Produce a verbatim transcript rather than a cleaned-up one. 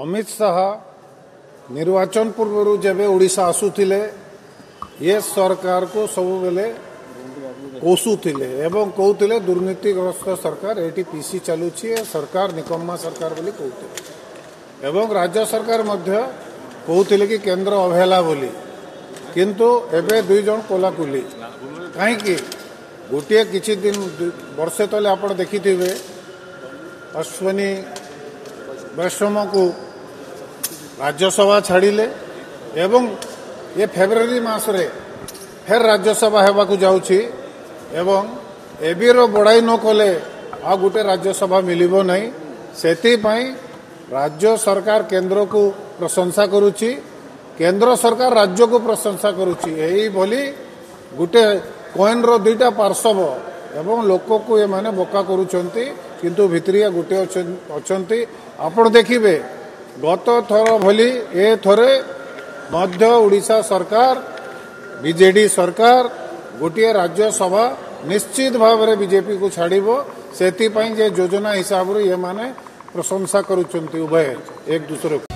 अमित शाह निर्वाचन पूर्व जब ओडिशा आसुथिले ये सरकार को सब बेले कोसुथिले एवं कहते दुर्नीतिग्रस्त सरकार एटी पीसी चलुची सरकार निकम्मा सरकार बोली कहते एवं राज्य सरकार मध्य कहते कि केंद्र अवहेला बोली किंतु एबे दुई जन कोलाकुली कहीं गोटे किछि दिन वर्षे तले आप देखिथिबे अश्विनी वैष्णव को राज्यसभा छाड़िले एवं ये फेब्रुआरी मासरे फिर राज्यसभा हेबाकु जाउछि एवं एबीर बड़ाई न कले आ गोटे राज्यसभा मिलिबो नहीं सेति पई राज्य सरकार केंद्र को प्रशंसा करुछि केंद्र सरकार राज्य को प्रशंसा करुछि एही बोली गोटे कॉइन रो दुईटा पार्श्व एवं लोक को ये माने बोका करुछंती किंतु भितरिया गोटे अछंती आपण देखिबे गत थर भली ए थरे मध्य ओडिशा सरकार बीजेडी सरकार गोटे राज्यसभा निश्चित भाव में बीजेपी को छाड़िबो सेति पई जे योजना हिसाब रे ये माने प्रशंसा करुछंती उभय एक दूसरे